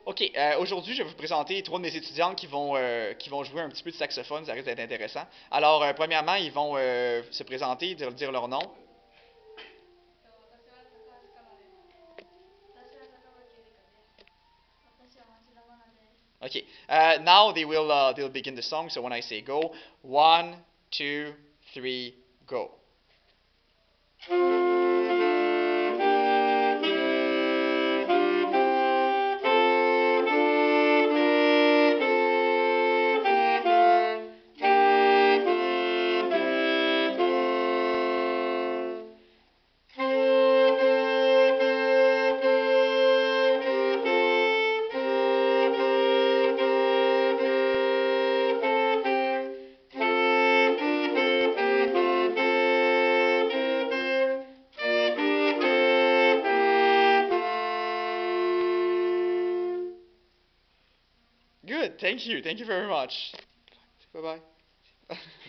Ok, aujourd'hui, je vais vous présenter trois de mes étudiantes qui vont jouer un petit peu de saxophone, ça risque d'être intéressant. Alors, premièrement, ils vont se présenter, dire leur nom. Okay, now they'll begin the song, so when I say go, one, two, three, go. Good, thank you very much. Bye bye.